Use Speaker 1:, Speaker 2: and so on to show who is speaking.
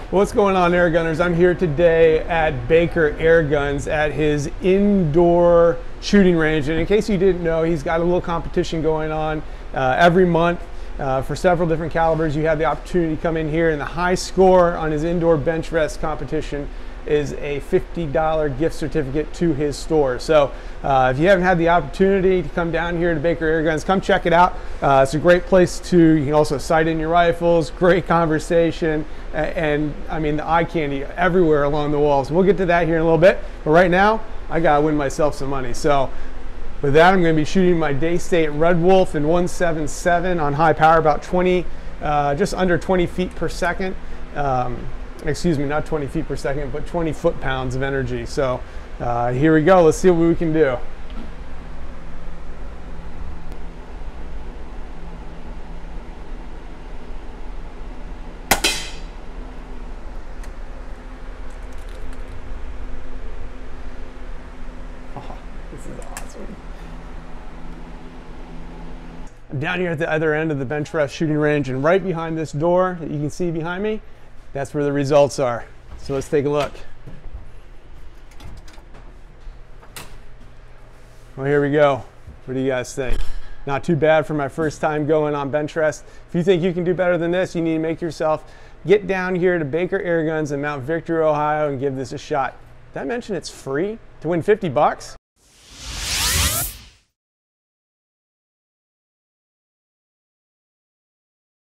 Speaker 1: What's going on, air gunners? I'm here today at Baker Airguns at his indoor shooting range. And in case you didn't know, he's got a little competition going on every month for several different calibers. You have the opportunity to come in here, and the high score on his indoor Benchrest competition is a $50 gift certificate to his store. So if you haven't had the opportunity to come down here to Baker Airguns, come check it out. It's a great place to, you can also sight in your rifles, great conversation, and I mean the eye candy everywhere along the walls. We'll get to that here in a little bit, but right now I gotta win myself some money. So with that, I'm going to be shooting my Daystate Red Wolf in 177 on high power, about 20, just under 20 feet per second. Excuse me, not 20 feet per second, but 20 foot-pounds of energy. So here we go. Let's see what we can do. Oh, this is awesome. I'm down here at the other end of the Benchrest shooting range, and right behind this door that you can see behind me, that's where the results are. So let's take a look. Well, here we go. What do you guys think? Not too bad for my first time going on Benchrest. If you think you can do better than this, you need to make yourself get down here to Baker Airguns in Mount Victory, Ohio, and give this a shot. Did I mention it's free to win 50 bucks?